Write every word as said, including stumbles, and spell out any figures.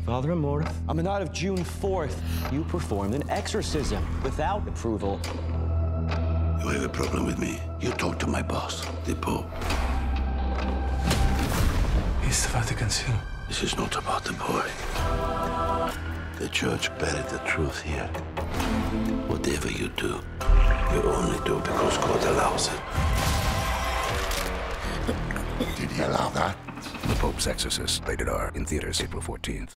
Father Amorth, on the night of June fourth, you performed an exorcism without approval. You have a problem with me? You talk to my boss, the Pope. He's the Vatican seal. This is not about the boy. The church buried the truth here. Whatever you do, you only do because God allows it. Did he allow that? The Pope's Exorcist, rated R, in theaters April fourteenth.